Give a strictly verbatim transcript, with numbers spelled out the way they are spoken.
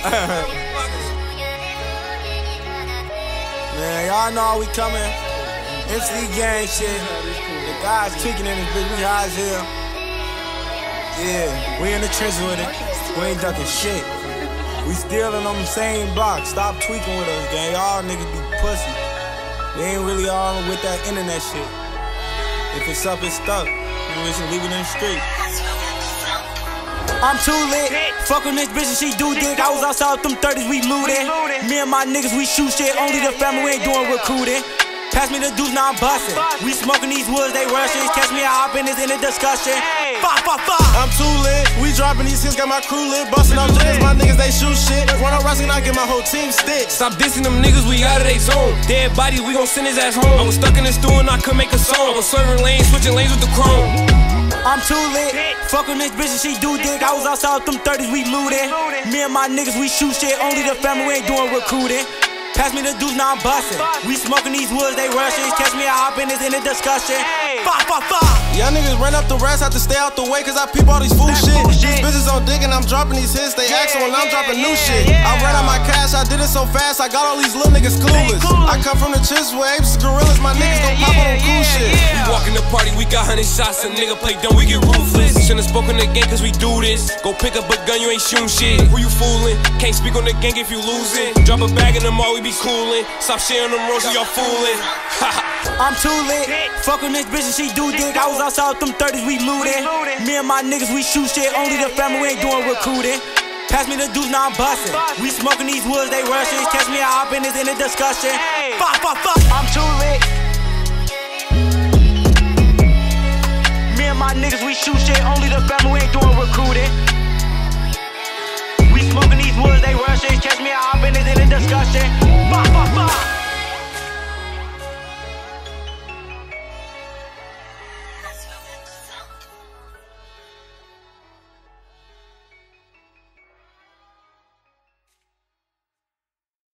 Man, y'all know how we coming. M C gang shit. The guys tweaking in this bitch. We high as hell. Yeah, we in the trenches with it. We ain't ducking shit. We still in them same blocks. Stop tweaking with us, gang. Y'all niggas be pussy. We ain't really all with that internet shit. If it's up, it's stuck. We should leave it in the street. I'm too lit. Fuck on this bitch and she do dick. I was outside with them thirties, we lootin'. Me and my niggas, we shoot shit. Only the family, we ain't doing recruiting. Pass me the deuce, now I'm bustin'. We smoking these woods, they rushin'. Catch me a hop in this in a discussion. Fuck, fuck, fuck. I'm too lit. We dropping these hits, got my crew lit. Bustin' off jams, my niggas, they shoot shit. Run up Ruskin, I get my whole team stick. Stop dissing them niggas, we out of they zone. Dead bodies, we gon' send his ass home. I was stuck in the stew and I couldn't make a song. I was swerving lanes, switching lanes with the chrome. I'm too lit. Fuck on this bitch and she do dick. I was outside with them thirties, we lootin'. Me and my niggas, we shoot shit. Only the family, we ain't doing recruiting. Pass me the deuce, now I'm bustin'. We smoking these woods, they rushin'. Catch me a hop in this in a discussion. Fuck, fuck, fuck. Y'all niggas run up the rest, have to stay out the way, cause I peep all these fool shit. These bitches on dick and I'm dropping these hits, they askin' when I'm dropping new shit. I ran out my cash, I did it so fast, I got all these little niggas clueless. I come from the chits with apes, gorillas, my niggas gon' pop on them cool shit. We walk in the party, we got hundred shots, a nigga play dumb, we get ruthless. Shouldn't spoken the game cause we do this. Go pick up a gun, you ain't shooting shit. Who you foolin'? Can't speak on the gang if you losing. Drop a bag in the mall, we be coolin'. Stop sharing them rolls, y'all foolin'. I'm too lit. Fuck on this bitch and she do dick. I was outside with them thirties, we lootin'. Me and my niggas, we shoot shit. Only the family, we ain't doing recruiting. Pass me the deuce, now I'm bustin'. We smoking these woods, they rushin'. Catch me a hop in this in a discussion. Fuck, fuck, fuck. I'm too lit. Me and my niggas, we shoot shit. Only the family, we ain't doing recruiting. We smoking these woods, they rushin'. Catch me a hop in this in a discussion.